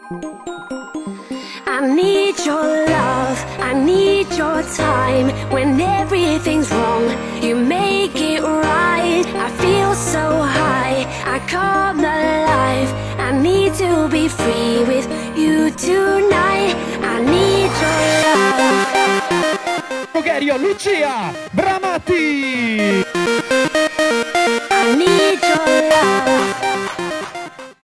I need your love, I need your time. When everything's wrong, you make it right. I feel so high, I come alive. I need to be free with you tonight. I need your love. Rogerio, Lucia, Bramati. I need your love.